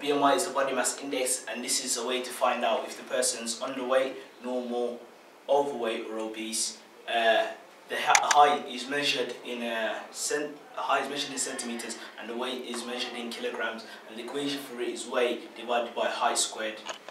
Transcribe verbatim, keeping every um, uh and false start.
B M I is the body mass index, and this is a way to find out if the person's underweight, normal, overweight or obese. Uh, the height is measured in uh, cent height is measured in centimeters, and the weight is measured in kilograms, and the equation for it is weight divided by height squared.